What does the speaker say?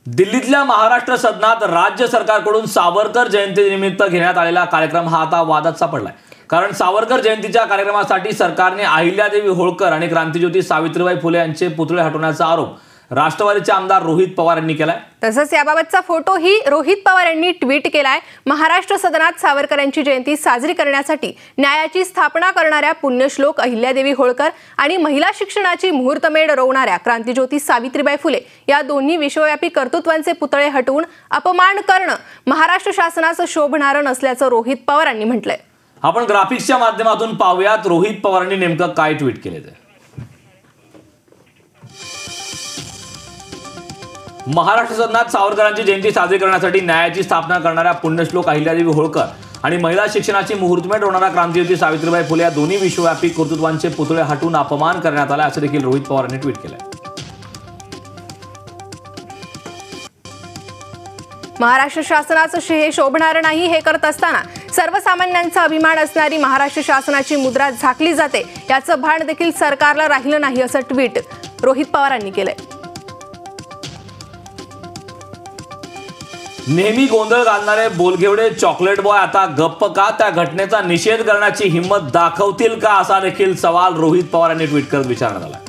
दिल्लीतल्या महाराष्ट्र सदनात राज्य सरकारकडून सावरकर जयंतीनिमित्त घेण्यात आलेला कार्यक्रम हा आता वादात सापडलाय। कारण सावरकर जयंतीच्या कार्यक्रमासाठी सरकारने अहिल्यादेवी होळकर आणि क्रांतिज्योती सावित्रीबाई फुले यांचे पुतळे हटवण्याचा आरोप राष्ट्रवादीचे आमदार रोहित पवार यांनी केलाय। तसंच याबाबतचा फोटोही रोहित पवार यांनी ट्विट केलाय। महाराष्ट्र सदनात सावरकर यांची जयंती साजरी करण्यासाठी न्यायाची स्थापना करणाऱ्या पुण्यश्लोक अहिल्यादेवी होळकर आणि महिला शिक्षणाची मुहूर्तमेढ रोवणाऱ्या क्रांतिज्योती सावित्रीबाई फुले या दोन्ही विश्वव्यापी कर्तृत्वांचे पुतळे हटवून अपमान करणं महाराष्ट्र शासनाचं शोभणारं नसल्याचं रोहित पवार यांनी म्हटलंय। आपण ग्राफिक्सच्या माध्यमातून पाहूयात रोहित पवारांनी नेमकं काय ट्विट केले ते। महाराष्ट्र सदनात सावरकरांची जयंती साजरी करण्यासाठी न्यायाची स्थापना करणाऱ्या पुण्यश्लोक अहिल्यादेवी होळकर आणि महिला शिक्षणाची मुहूर्तमेढ होणाऱ्या क्रांतिज्योती सावित्रीबाई फुले या दोन्ही विश्वव्यापी कर्तृत्वांचे पुतळे हटवून अपमान करण्यात आला असं देखील रोहित पवार यांनी ट्विट केलंय। महाराष्ट्र शासनाचं हे शोभणारं नाही हे करत असताना सर्वसामान्यांचा अभिमान असणारी महाराष्ट्र शासनाची मुद्रा झाकली जाते याचं भान देखील सरकारला राहिलं नाही असं ट्विट रोहित पवारांनी केलंय। नेहमी गोंधळ घालणारे बोलघेवडे चॉकलेट बॉय आता गप्प का? त्या घटनेचा निषेध करण्याची हिंमत दाखवतील का असा देखील सवाल रोहित पवार यांनी ट्विट करत विचारण्यात आला।